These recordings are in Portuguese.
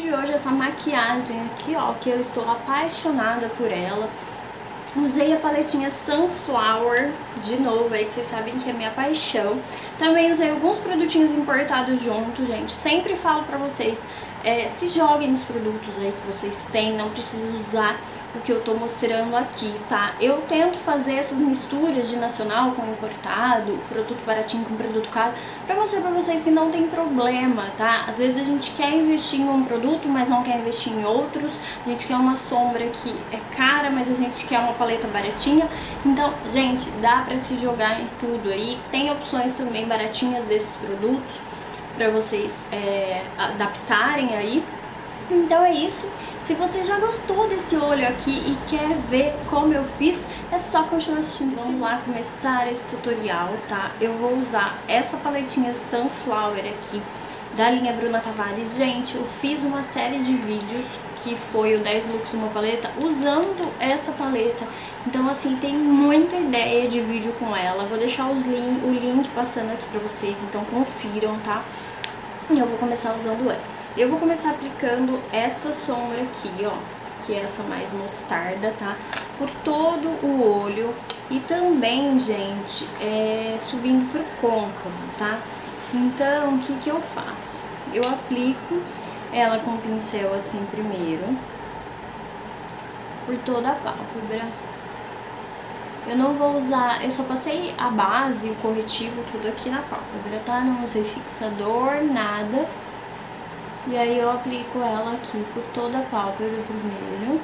de hoje essa maquiagem aqui, ó, que eu estou apaixonada por ela. Usei a paletinha Sunflower, de novo, aí que vocês sabem que é minha paixão. Também usei alguns produtinhos importados junto, gente. Sempre falo pra vocês, se joguem nos produtos aí que vocês têm, não precisa usar o que eu tô mostrando aqui, tá? Eu tento fazer essas misturas de nacional com importado, produto baratinho com produto caro, pra mostrar pra vocês que não tem problema, tá? Às vezes a gente quer investir em um produto, mas não quer investir em outros. A gente quer uma sombra que é cara, mas a gente quer uma paleta baratinha. Então, gente, dá pra se jogar em tudo aí. Tem opções também baratinhas desses produtos pra vocês adaptarem aí. Então é isso. Se você já gostou desse olho aqui e quer ver como eu fiz, é só continuar assistindo. Vamos lá começar esse tutorial, tá? Eu vou usar essa paletinha Sunflower aqui da linha Bruna Tavares. Gente, eu fiz uma série de vídeos que foi o 10 looks numa paleta usando essa paleta. Então assim, tem muita ideia de vídeo com ela. Vou deixar o link passando aqui pra vocês, então confiram, tá? E eu vou começar usando ela. Eu vou começar aplicando essa sombra aqui, ó, que é essa mais mostarda, tá? Por todo o olho e também, gente, subindo pro côncavo, tá? Então, o que eu faço? Eu aplico ela com o pincel assim primeiro, por toda a pálpebra. Eu não vou usar, eu só passei a base, o corretivo, tudo aqui na pálpebra, tá? Não usei fixador, nada. E aí eu aplico ela aqui por toda a pálpebra primeiro.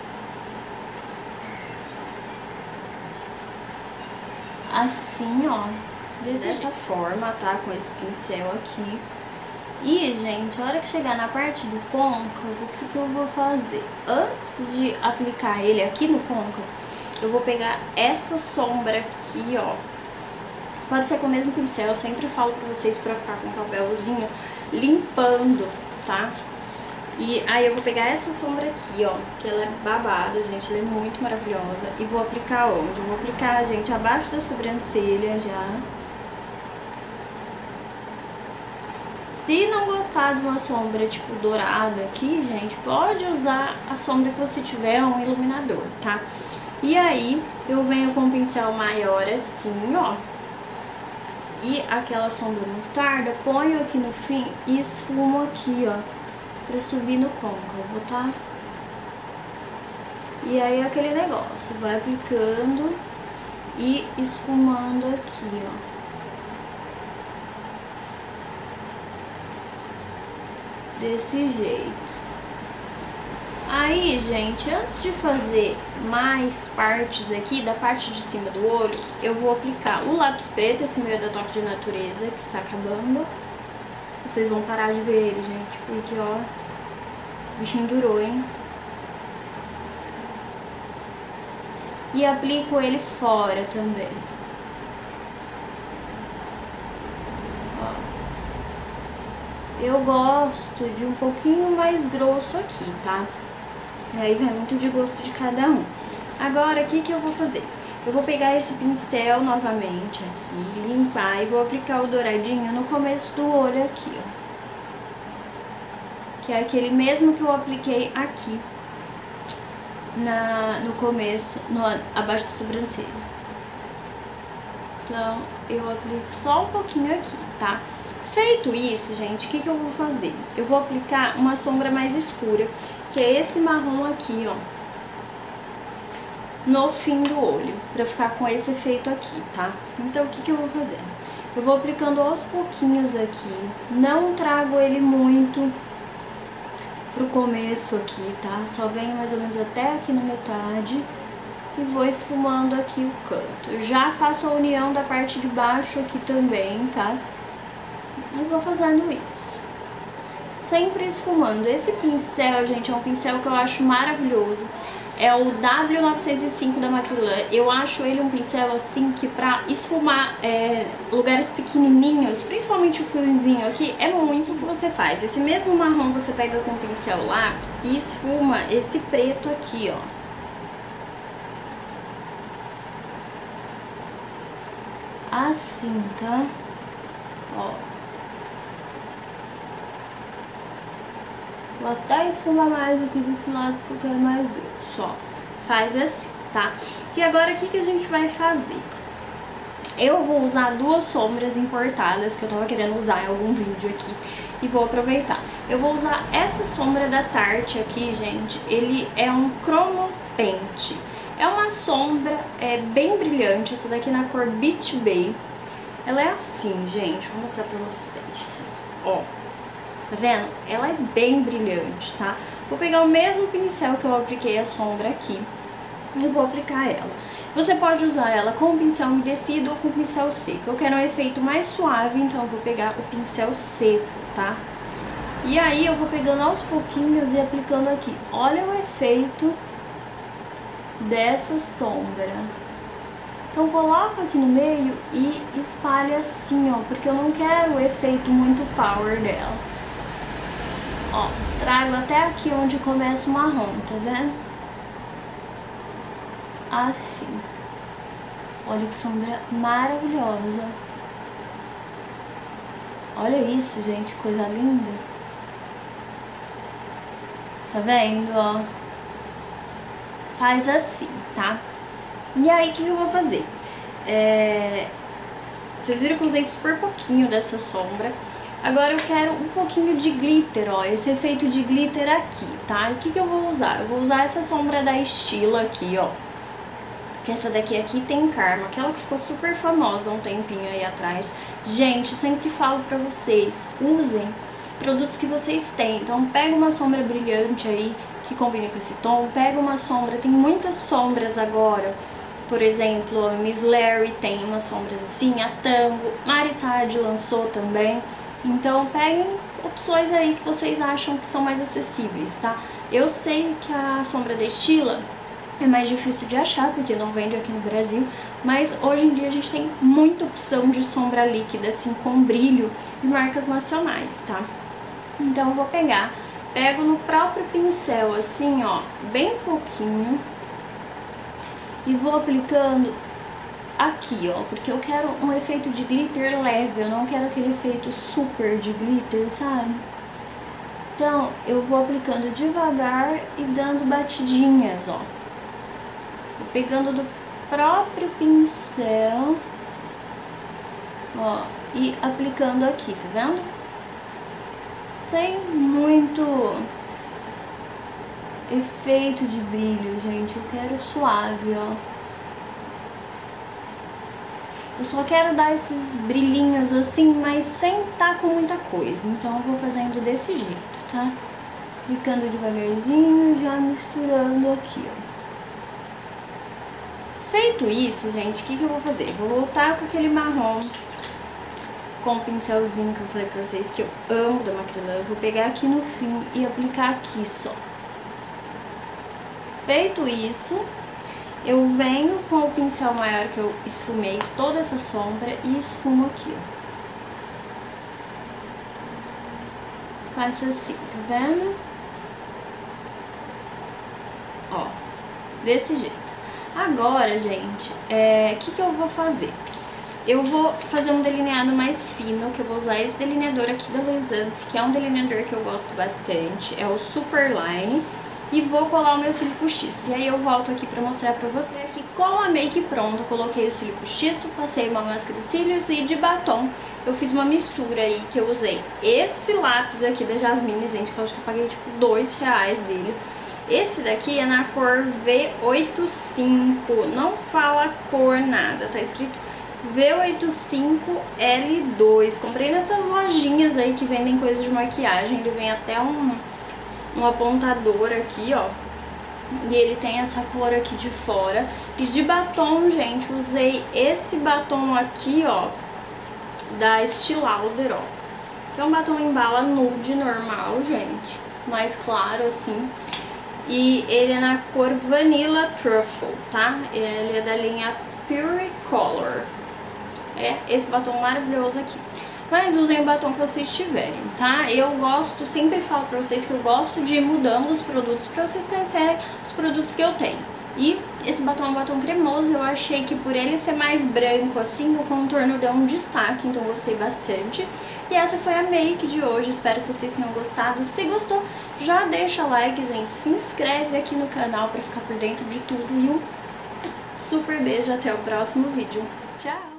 Assim, ó, dessa forma, tá? Com esse pincel aqui. E, gente, a hora que chegar na parte do côncavo, o que eu vou fazer? Antes de aplicar ele aqui no côncavo, eu vou pegar essa sombra aqui, ó. Pode ser com o mesmo pincel, eu sempre falo pra vocês pra ficar com um papelzinho limpando, tá? E aí eu vou pegar essa sombra aqui, ó, que ela é babada, gente, ela é muito maravilhosa. E vou aplicar onde? Eu vou aplicar, gente, abaixo da sobrancelha já. Se não gostar de uma sombra, tipo, dourada aqui, gente, pode usar a sombra que você tiver, um iluminador, tá? E aí, eu venho com um pincel maior assim, ó. E aquela sombra mostarda, ponho aqui no fim e esfumo aqui, ó, pra subir no côncavo, tá? E aí aquele negócio, vai aplicando e esfumando aqui, ó. Desse jeito. Aí, gente, antes de fazer mais partes aqui, da parte de cima do olho, eu vou aplicar o lápis preto, esse meu é da Toque de Natureza, que está acabando. Vocês vão parar de ver ele, gente, porque, ó, o bichinho durou, hein? E aplico ele fora também. Ó. Eu gosto de um pouquinho mais grosso aqui, tá? Aí vai muito de gosto de cada um. Agora, o que eu vou fazer? Eu vou pegar esse pincel novamente aqui, limpar e vou aplicar o douradinho no começo do olho aqui, ó. Que é aquele mesmo que eu apliquei aqui no começo, abaixo da sobrancelha. Então, eu aplico só um pouquinho aqui, tá? Feito isso, gente, o que eu vou fazer? Eu vou aplicar uma sombra mais escura, que é esse marrom aqui, ó, no fim do olho, pra ficar com esse efeito aqui, tá? Então, o que eu vou fazer? Eu vou aplicando aos pouquinhos aqui, não trago ele muito pro começo aqui, tá? Só venho mais ou menos até aqui na metade e vou esfumando aqui o canto. Eu já faço a união da parte de baixo aqui também, tá? E vou fazendo isso. Sempre esfumando. Esse pincel, gente, é um pincel que eu acho maravilhoso. É o W905 da Macrylan. Eu acho ele um pincel, assim, que pra esfumar lugares pequenininhos, principalmente o fiozinho aqui, é muito o que você faz. Esse mesmo marrom você pega com o pincel lápis e esfuma esse preto aqui, ó. Assim, tá? Ó. Vou até esfumar mais aqui desse lado porque eu quero mais grosso, ó. Faz assim, tá? E agora o que a gente vai fazer? Eu vou usar duas sombras importadas que eu tava querendo usar em algum vídeo aqui e vou aproveitar. Eu vou usar essa sombra da Tarte aqui, gente. Ele é um Chromo Paint. É uma sombra bem brilhante, essa daqui na cor Beach Bay. Ela é assim, gente, vou mostrar pra vocês. Ó, tá vendo? Ela é bem brilhante, tá? Vou pegar o mesmo pincel que eu apliquei a sombra aqui e vou aplicar ela. Você pode usar ela com o pincel umedecido ou com o pincel seco. Eu quero um efeito mais suave, então eu vou pegar o pincel seco, tá? E aí eu vou pegando aos pouquinhos e aplicando aqui. Olha o efeito dessa sombra. Então coloca aqui no meio e espalha assim, ó, porque eu não quero o efeito muito power dela. Ó, trago até aqui onde começa o marrom, tá vendo? Assim. Olha que sombra maravilhosa. Olha isso, gente, coisa linda. Tá vendo, ó? Faz assim, tá? E aí, o que eu vou fazer? Vocês viram que eu usei super pouquinho dessa sombra. Agora eu quero um pouquinho de glitter, ó. Esse efeito de glitter aqui, tá? E o que eu vou usar? Eu vou usar essa sombra da Stila aqui, ó. Que essa daqui tem Karma, aquela que ficou super famosa há um tempinho aí atrás. Gente, sempre falo pra vocês, usem produtos que vocês têm. Então pega uma sombra brilhante aí, que combine com esse tom. Pega uma sombra, tem muitas sombras agora. Por exemplo, a Miss Larry tem umas sombras assim, a Tango, Marisade lançou também. Então peguem opções aí que vocês acham que são mais acessíveis, tá? Eu sei que a sombra da Stila é mais difícil de achar, porque não vende aqui no Brasil, mas hoje em dia a gente tem muita opção de sombra líquida, assim, com brilho e marcas nacionais, tá? Então eu vou pego no próprio pincel, assim, ó, bem pouquinho, e vou aplicando aqui, ó, porque eu quero um efeito de glitter leve, eu não quero aquele efeito super de glitter, sabe? Então eu vou aplicando devagar e dando batidinhas, ó. Pegando do próprio pincel, ó, e aplicando aqui, tá vendo? Sem muito efeito de brilho, gente, eu quero suave, ó. Eu só quero dar esses brilhinhos assim, mas sem tá com muita coisa, então eu vou fazendo desse jeito, tá? Aplicando devagarzinho, já misturando aqui, ó. Feito isso, gente, o que eu vou fazer? Vou voltar com aquele marrom com o pincelzinho que eu falei pra vocês que eu amo da Macrylan. Eu vou pegar aqui no fim e aplicar aqui só. Feito isso, eu venho com o pincel maior que eu esfumei toda essa sombra e esfumo aqui, ó. Faço assim, tá vendo? Ó, desse jeito. Agora, gente, o que eu vou fazer? Eu vou fazer um delineado mais fino, que eu vou usar esse delineador aqui da Lois Andes, que é um delineador que eu gosto bastante, é o Superline, e vou colar o meu cílio postiço. E aí eu volto aqui pra mostrar pra vocês. Aqui com a make pronta, eu coloquei o cílio postiço, passei uma máscara de cílios e de batom eu fiz uma mistura aí, que eu usei esse lápis aqui da Jasmine, gente, que eu acho que eu paguei tipo R$2 dele. Esse daqui é na cor V85, não fala cor nada, tá escrito V85L2. Comprei nessas lojinhas aí que vendem coisas de maquiagem, ele vem até um apontador aqui, ó. E ele tem essa cor aqui de fora. E de batom, gente, usei esse batom aqui, ó, da Estée Lauder, ó. Que é um batom em bala nude normal, gente, mais claro assim. E ele é na cor Vanilla Truffle, tá? Ele é da linha Pure Color. É esse batom maravilhoso aqui. Mas usem o batom que vocês tiverem, tá? Eu gosto, sempre falo pra vocês que eu gosto de ir mudando os produtos pra vocês conhecerem os produtos que eu tenho. E esse batom é um batom cremoso, eu achei que por ele ser mais branco assim, o contorno deu um destaque, então gostei bastante. E essa foi a make de hoje, espero que vocês tenham gostado. Se gostou, já deixa like, gente, se inscreve aqui no canal pra ficar por dentro de tudo. E um super beijo, até o próximo vídeo. Tchau!